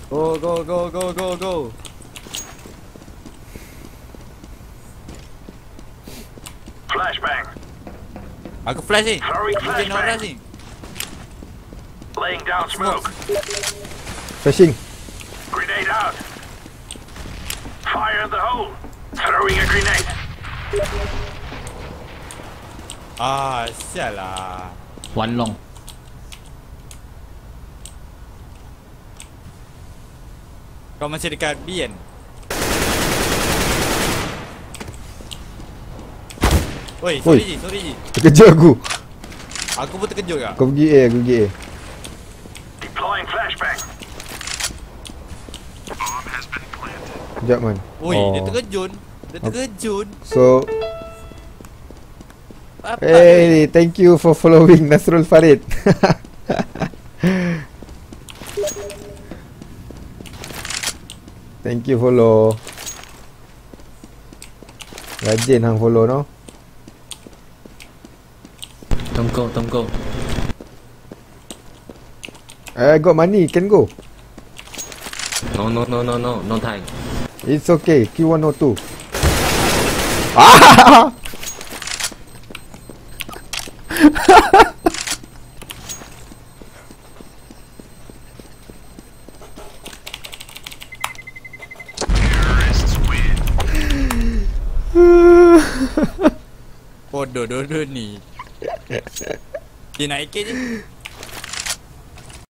Go, go, go, go, go, go. Flashbang. Aku flash ni. Throwing Mungkin orang flashbang. ni. Laying down smoke. Flashing. Grenade out. Fire in the hole. Throwing a grenade. Ah, sial lah. One long. Kau masih dekat B kan? Oi, Oi. sorry Ji. Terkejut aku. Aku pun terkejut kak. Kau pergi A, aku pergi A. Deploying flashbang. Sekejap man. Oi, dia terkejut. Dia terkejut. So, Apa? hey, thank you for following Nasrul Farid. Thank you follow. Rajin hang follow no. Don't go. I got money, can go. No time. It's okay, Q102. Ah! Bodoh dua-dua ni. Dia naik je.